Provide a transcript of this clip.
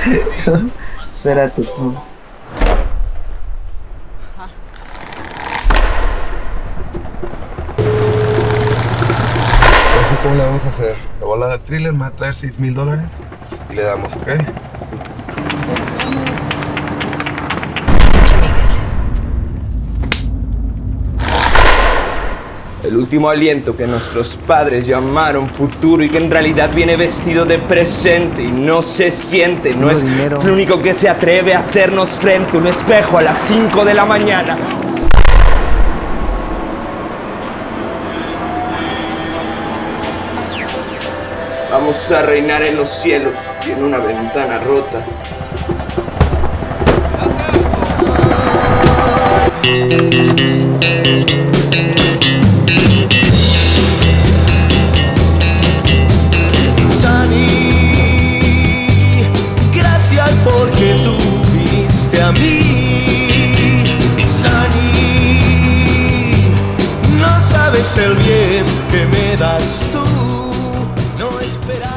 Espérate tú. No sé cómo le vamos a hacer. Le voy a hablar al thriller, me va a traer $6,000 y le damos, ¿ok? El último aliento que nuestros padres llamaron futuro y que en realidad viene vestido de presente y no se siente, no es dinero. lo único que se atreve a hacernos frente a un espejo a las 5 de la mañana. Vamos a reinar en los cielos y en una ventana rota. Gracias porque tú viniste a mí, Sunny. No sabes el bien que me das tú, no esperas.